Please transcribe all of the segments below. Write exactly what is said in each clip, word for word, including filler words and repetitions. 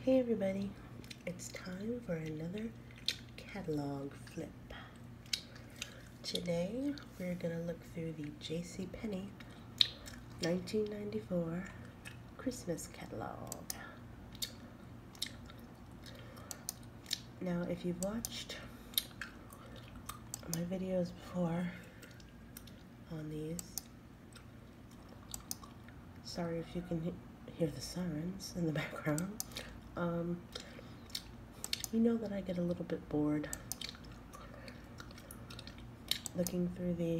Hey everybody, it's time for another catalog flip. Today we're gonna look through the JCPenney nineteen ninety-four Christmas catalog. Now if you've watched my videos before on these, sorry if you can he hear the sirens in the background. Um, you know that I get a little bit bored looking through the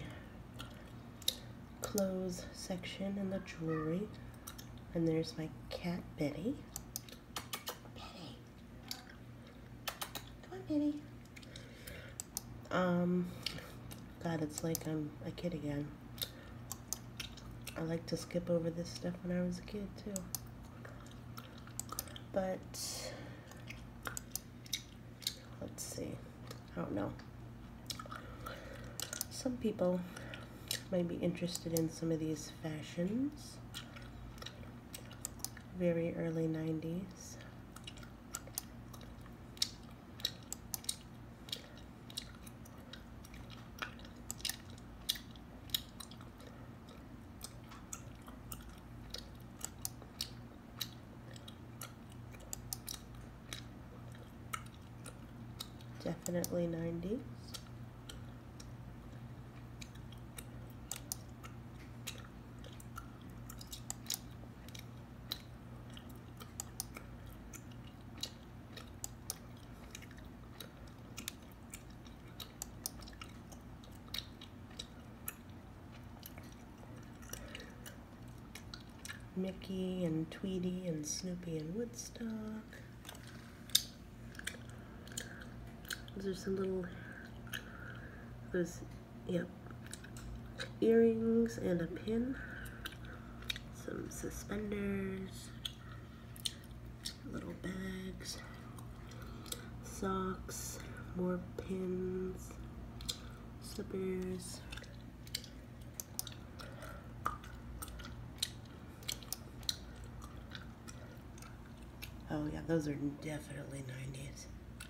clothes section and the jewelry. And there's my cat, Betty. Betty. Come on, Betty. Um, God, it's like I'm a kid again. I like to skip over this stuff when I was a kid, too. But, let's see, I don't know. Some people might be interested in some of these fashions. Very early nineties. Definitely nineties. Mickey and Tweety and Snoopy and Woodstock. Those are some little, those, yep, earrings and a pin, some suspenders, little bags, socks, more pins, slippers. Oh yeah, those are definitely nineties.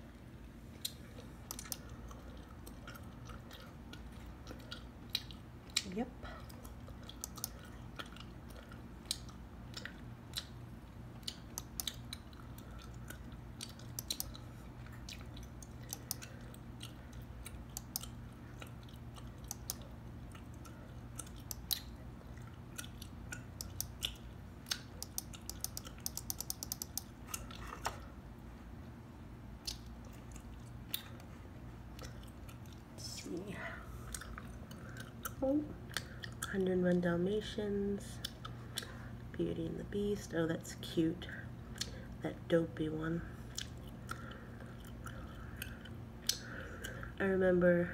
Yep. Let's see. Oh. one oh one Dalmatians, Beauty and the Beast. Oh, that's cute. That dopey one. I remember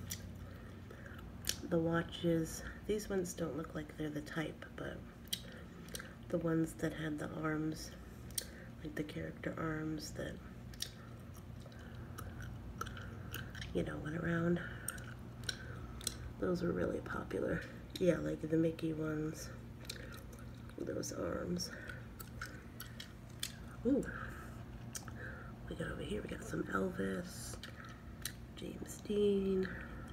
the watches. These ones don't look like they're the type, but the ones that had the arms, like the character arms that, you know, went around. Those were really popular. Yeah, like the Mickey ones. Those arms. Ooh. We got over here, we got some Elvis, James Dean,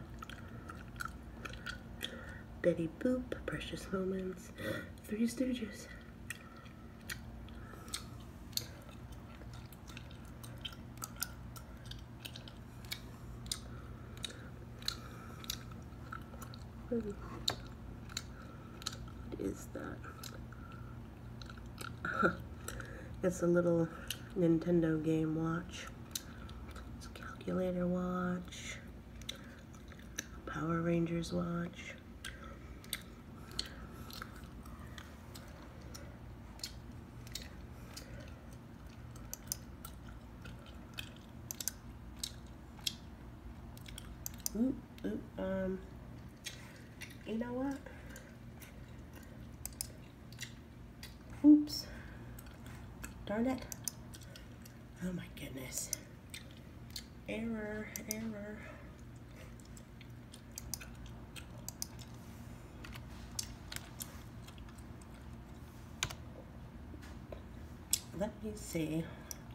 Betty Boop, Precious Moments, Three Stooges. What is that? It's a little Nintendo game watch. It's a calculator watch, Power Rangers watch. Ooh, ooh, um, you know what? Oops. Darn it. Oh my goodness. Error, error. Let me see.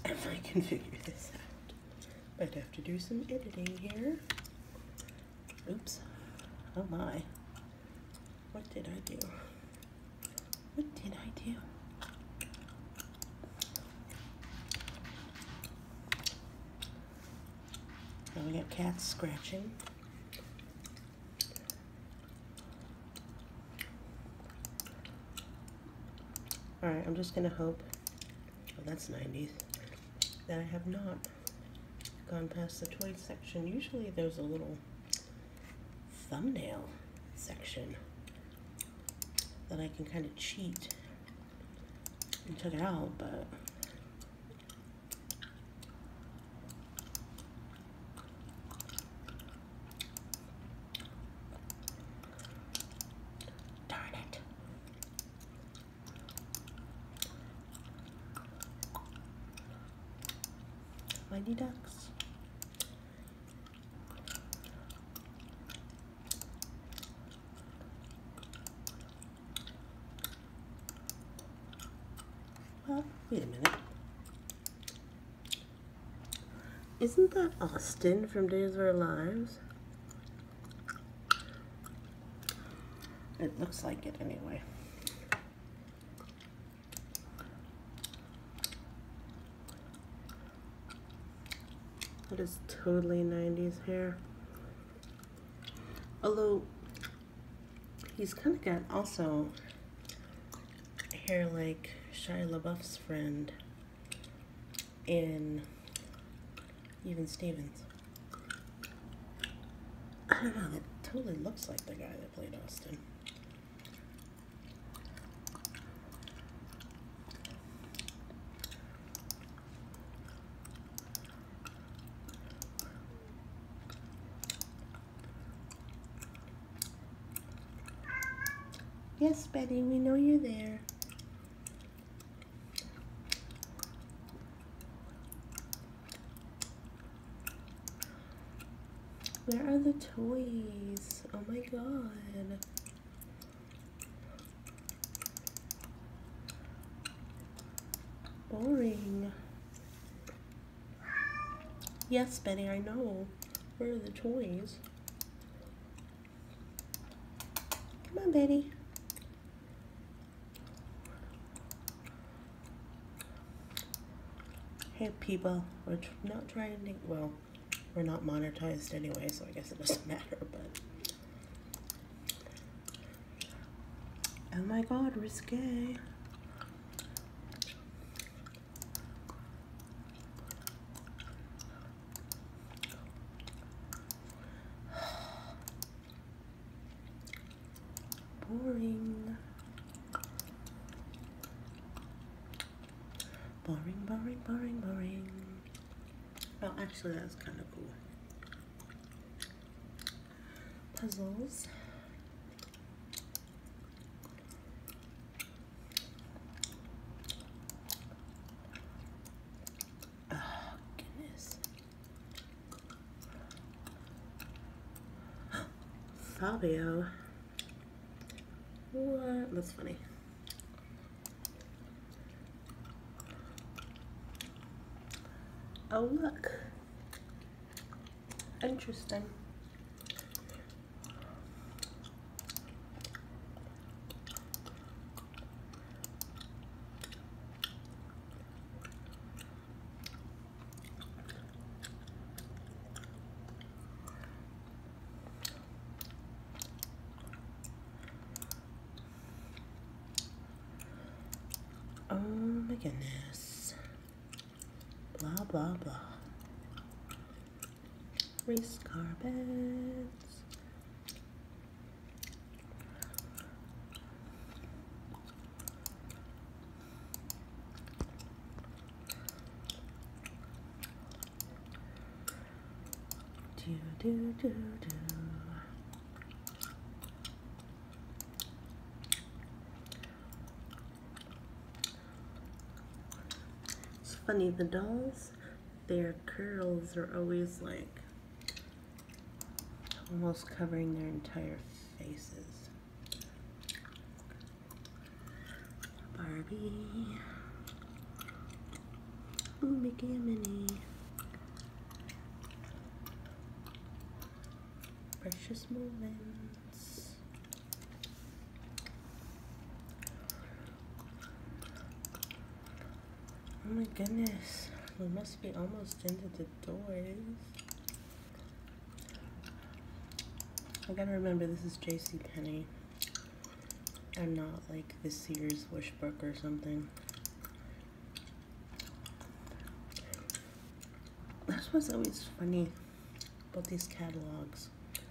if I can figure this out. I'd have to do some editing here. Oops. Oh my. What did I do? What did I do? Now we got cats scratching. Alright, I'm just gonna hope, oh that's nineties, that I have not gone past the toy section. Usually there's a little thumbnail section that I can kind of cheat and check it out, but darn it. Mighty Ducks. Well, wait a minute. Isn't that Austin from Days of Our Lives? It looks like it anyway. That is totally nineties hair. Although, he's kind of got also hair like Shia LaBeouf's friend in Even Stevens. I don't know, that totally looks like the guy that played Austin. Yes, Betty, we know you're there. Where are the toys? Oh my god. Boring. Yes, Betty, I know. Where are the toys? Come on, Betty. Hey, people. We're tr not trying to... Well, we're not monetized anyway, so I guess it doesn't matter, but... Oh my god, risque. Boring. Boring, boring, boring, boring. Well, actually, that's kind of cool. Puzzles. Oh, goodness. Fabio. What? That's funny. Oh, look. Interesting. Oh my goodness. Blah, blah, blah. Race carpets. Do, do, do, do. It's funny, the dolls, their curls are always like almost covering their entire faces. Barbie. Ooh, Mickey and Minnie. Precious moments. Oh my goodness. We must be almost into the toys. I gotta remember this is JCPenney. I'm not like the Sears Wishbrook or something. That's what's always funny about these catalogs.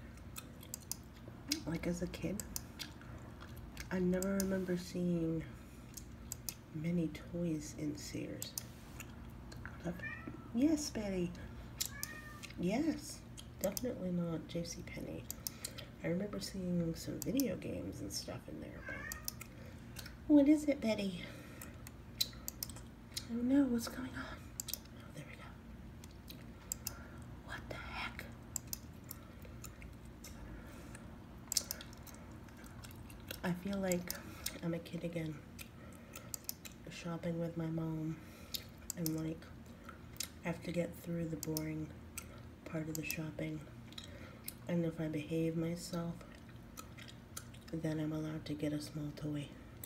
Like as a kid, I never remember seeing many toys in Sears. But yes, Betty. Yes, definitely not JCPenney. I remember seeing some video games and stuff in there, but what is it, Betty? Oh no, what's going on? Oh, there we go. What the heck? I feel like I'm a kid again, shopping with my mom, and like I have to get through the boring part of the shopping. And if I behave myself, then I'm allowed to get a small toy.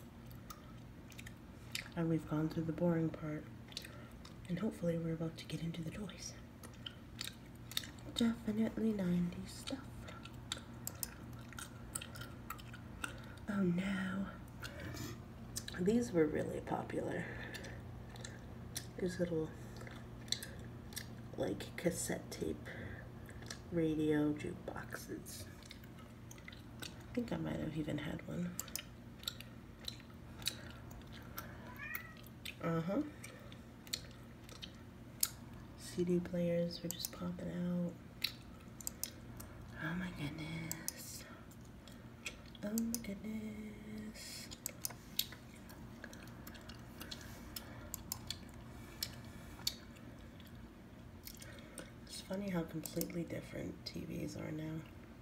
And we've gone through the boring part. And hopefully we're about to get into the toys. Definitely nineties stuff. Oh no. These were really popular. These little, like, cassette tape radio jukeboxes. I think I might have even had one. Uh-huh. C D players were just popping out. Oh my goodness. Oh my goodness. It's funny how completely different T Vs are now.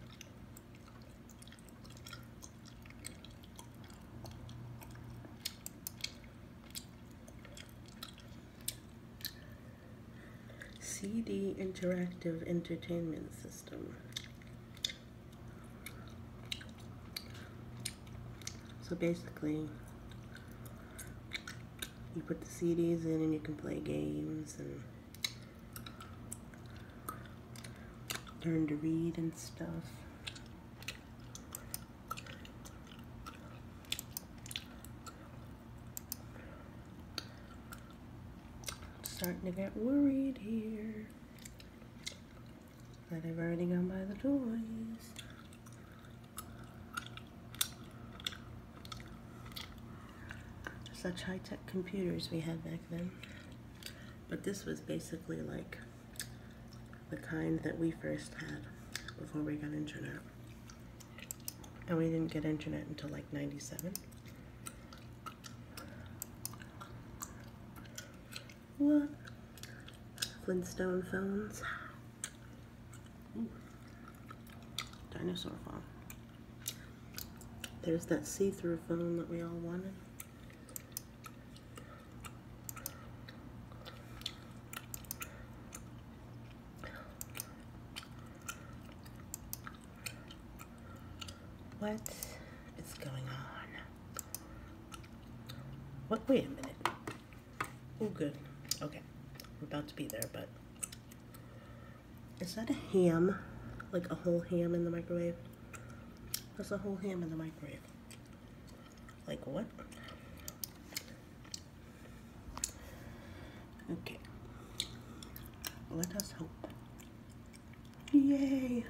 C D Interactive Entertainment System. So basically, you put the C Ds in and you can play games and learn to read and stuff. Starting to get worried here that I've already gone by the toys. Such high-tech computers we had back then. But this was basically like the kind that we first had before we got internet. And we didn't get internet until like ninety-seven. What? Flintstone phones. Ooh. Dinosaur phone. There's that see-through phone that we all wanted. What is going on? What? Wait a minute. Oh, good. Okay. We're about to be there, but is that a ham? Like a whole ham in the microwave? That's a whole ham in the microwave. Like what? Okay. Let us hope. Yay!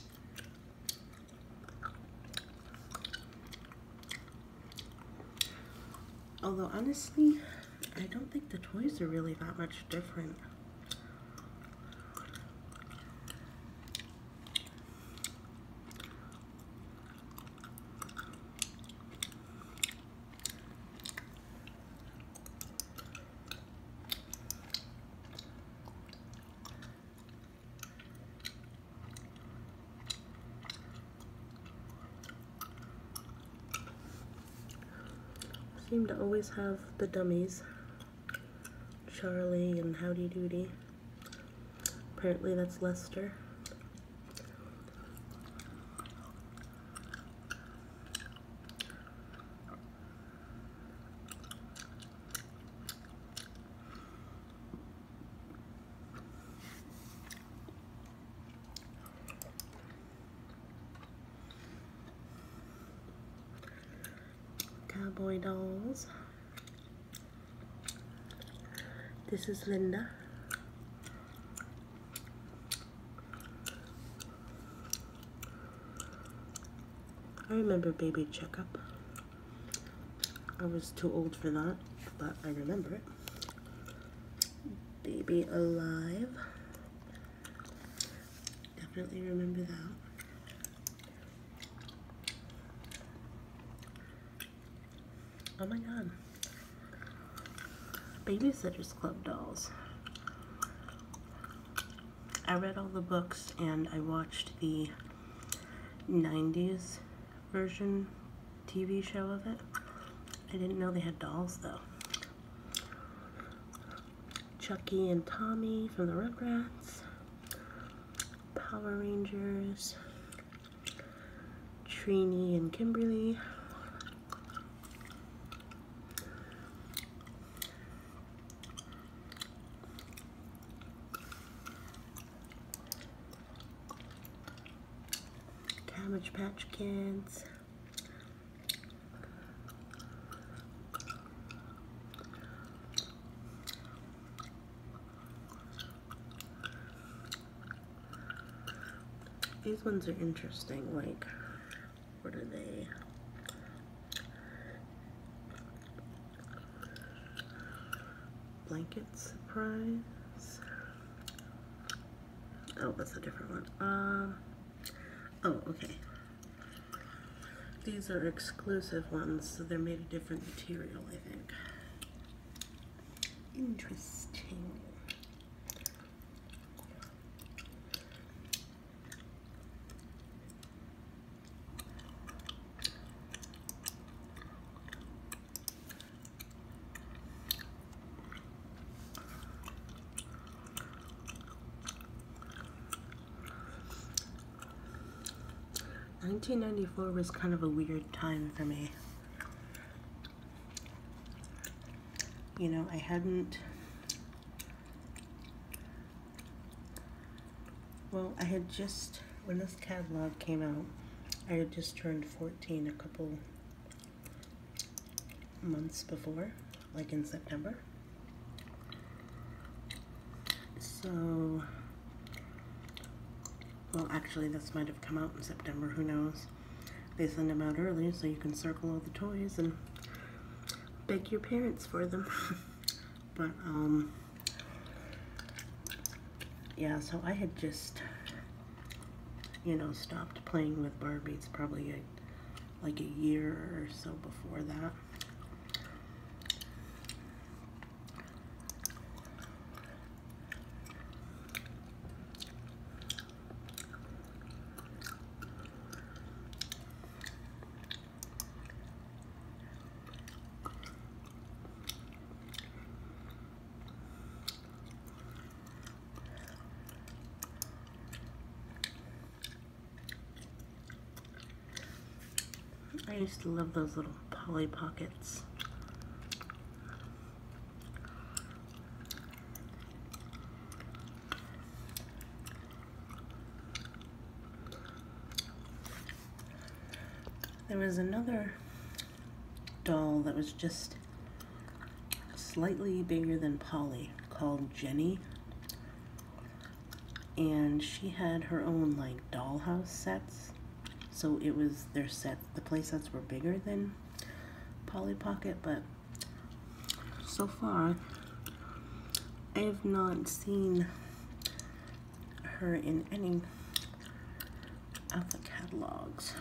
Although honestly, I don't think the toys are really that much different. Seem to always have the dummies Charlie and Howdy Doody. Apparently that's Lester. Cowboy dolls. This is Linda. I remember Baby Checkup. I was too old for that, but I remember it. Baby Alive. Definitely remember that. Oh my god. Babysitter's Club dolls. I read all the books and I watched the nineties version T V show of it. I didn't know they had dolls though. Chucky and Tommy from the Rugrats. Power Rangers. Trini and Kimberly. Cabbage Patch Kids. These ones are interesting, like, what are they? Blanket Surprise. Oh, that's a different one. Um, oh, okay. These are exclusive ones, so they're made of different material, I think. Interesting. nineteen ninety-four was kind of a weird time for me. You know, I hadn't, well, I had just, when this catalog came out, I had just turned fourteen a couple months before, like in September. So, well, actually, this might have come out in September, who knows. They send them out early so you can circle all the toys and beg your parents for them. But, um, yeah, so I had just, you know, stopped playing with Barbies probably a, like a year or so before that. I used to love those little Polly Pockets. There was another doll that was just slightly bigger than Polly called Jenny. And she had her own like dollhouse sets. So it was their set, the play sets were bigger than Polly Pocket, but so far I have not seen her in any of the catalogs.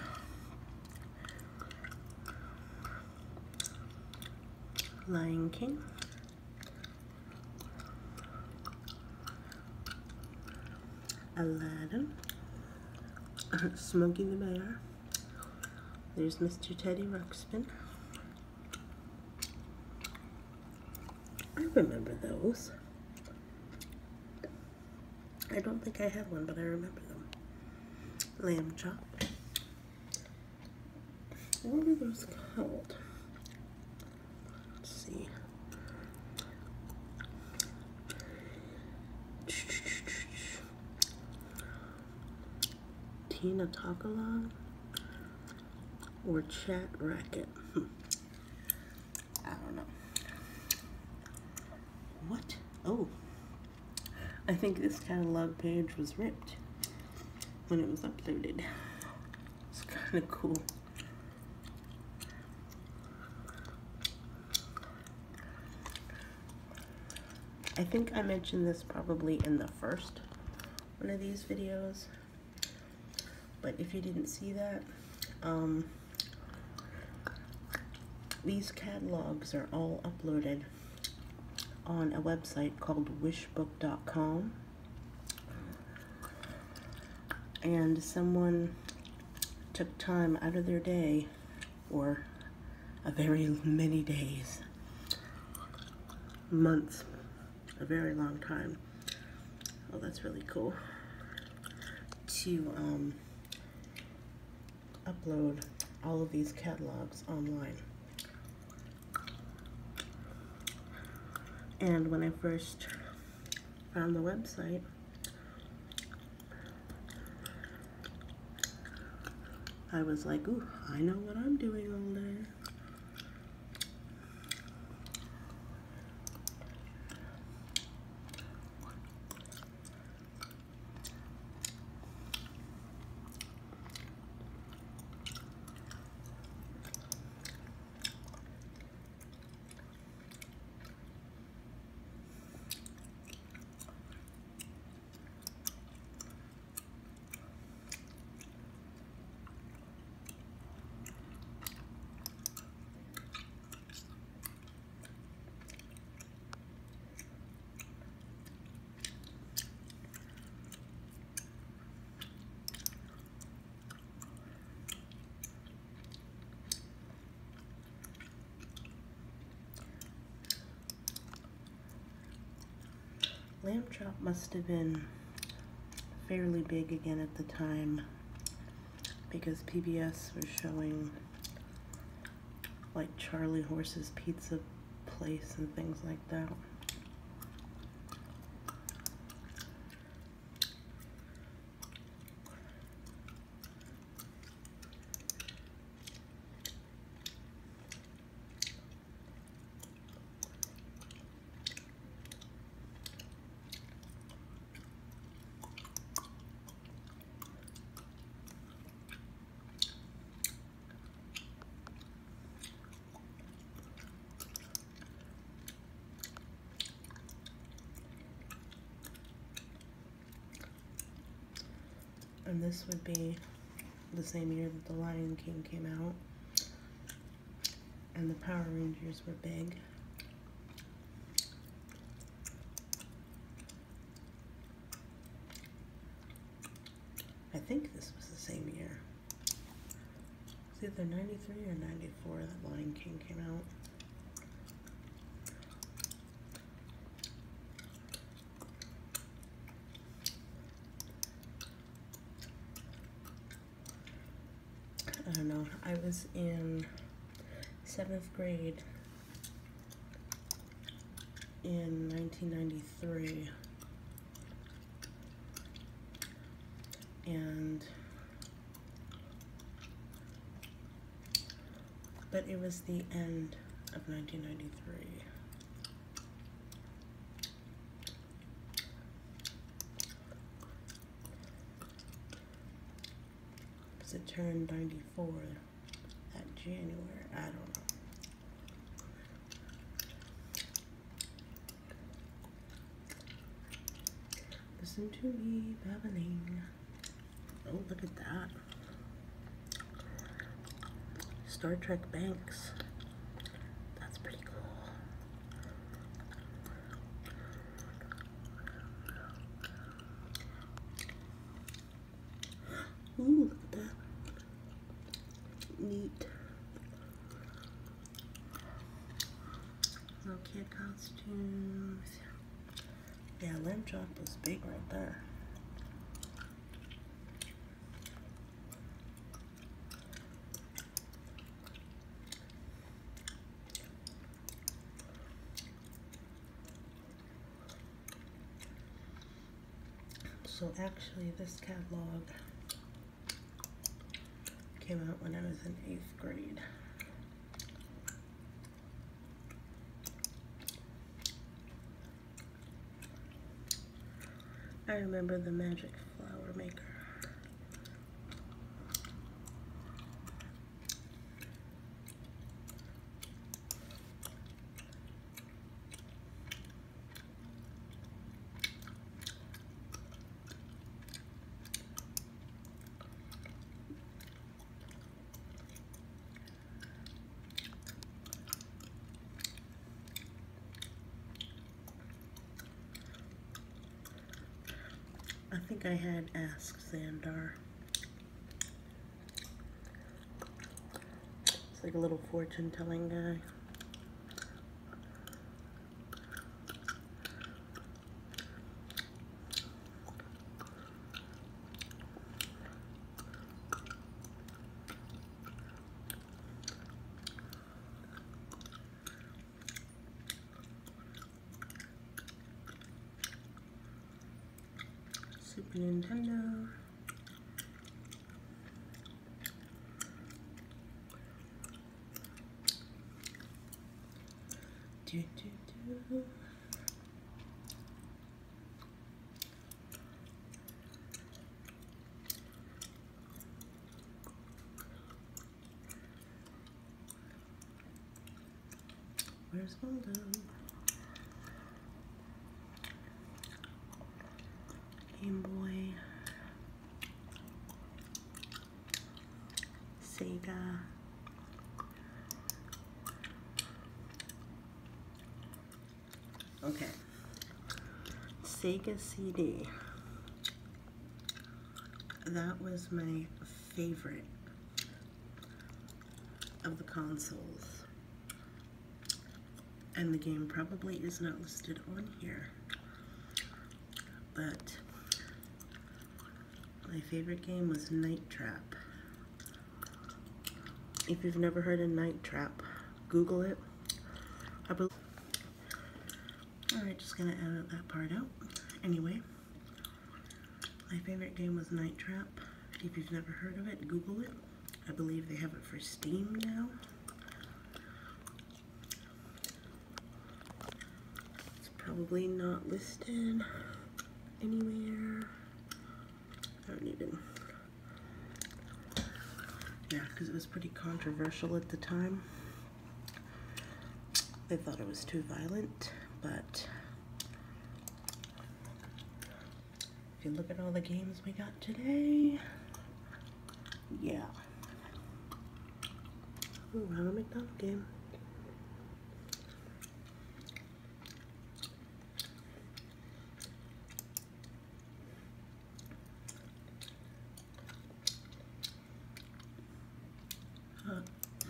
Lion King. Aladdin. Smokey the Bear. There's Mister Teddy Ruxpin. I remember those. I don't think I had one, but I remember them. Lamb chop. What were those called? Let's see. Tina Takalong or Chat Racket? Hmm. I don't know. What? Oh. I think this catalog page was ripped when it was uploaded. It's kind of cool. I think I mentioned this probably in the first one of these videos, but if you didn't see that, um, these catalogs are all uploaded on a website called wishbook dot com, and someone took time out of their day, or a very many days, months, a very long time. Oh, that's really cool. To um, upload all of these catalogs online. And when I first found the website, I was like, ooh, I know what I'm doing all day. Lamb chop must have been fairly big again at the time, because P B S was showing like Charlie Horse's Pizza Place and things like that. And this would be the same year that The Lion King came out. And the Power Rangers were big. I think this was the same year. It's either ninety-three or ninety-four that Lion King came out. I don't know, I was in seventh grade in nineteen ninety-three, and but it was the end of nineteen ninety-three. Because it turned ninety-four that January, I don't know. Listen to me babbling. Oh, look at that. Star Trek Banks. That's pretty cool. Ooh, look at that. Neat. Little kid costumes. Yeah, Lamb Chop was big right there. So actually this catalog came out when I was in eighth grade. I remember the Magic Flower Maker. I think I had Ask Xandar. It's like a little fortune-telling guy. Super Nintendo. Do, do, do. Where's Waldo? Game Boy. Sega. Okay. Sega C D. That was my favorite of the consoles. And the game probably is not listed on here. But my favorite game was Night Trap. If you've never heard of Night Trap, Google it. I believe. Alright, just gonna edit that part out. Anyway, my favorite game was Night Trap. If you've never heard of it, Google it. I believe they have it for Steam now. It's probably not listed anywhere. I don't even. Yeah, because it was pretty controversial at the time. They thought it was too violent, but if you look at all the games we got today, yeah. Ooh, Ronald McDonald game. Huh.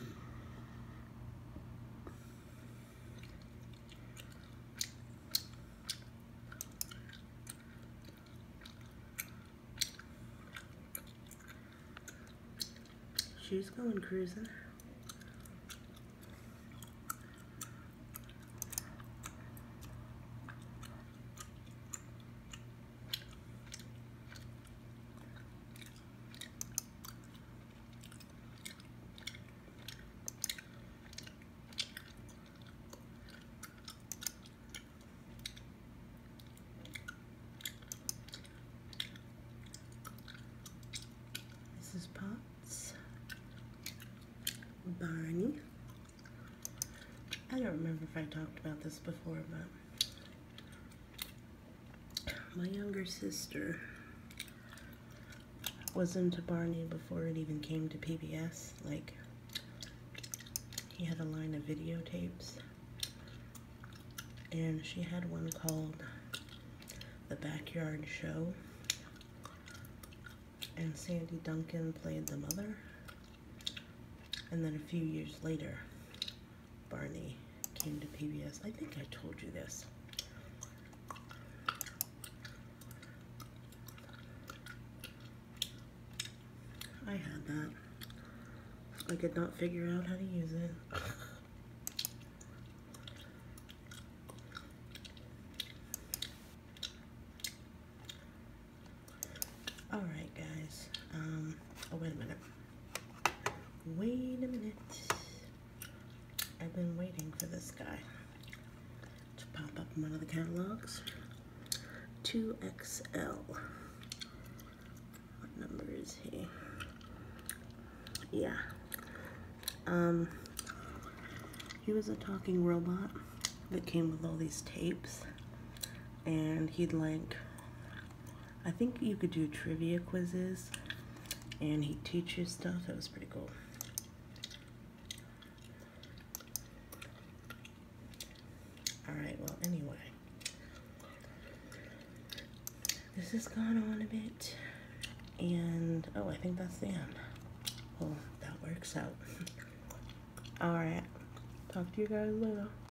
She's going cruising. Missus Potts. Barney. I don't remember if I talked about this before, but my younger sister was into Barney before it even came to P B S. Like, he had a line of videotapes, and she had one called The Backyard Show, and Sandy Duncan played the mother. And then a few years later, Barney came to P P B S. I think I told you this. I had that. I could not figure out how to use it. Alright guys, um, oh wait a minute. Wait a minute. I've been waiting for this guy to pop up in one of the catalogs. two X L. What number is he? Yeah. Um, he was a talking robot that came with all these tapes, and he'd like, I think you could do trivia quizzes, and he'd teach you stuff. That was pretty cool. Alright, well, anyway. This has gone on a bit, and, oh, I think that's the end. Well, that works out. Alright, talk to you guys later.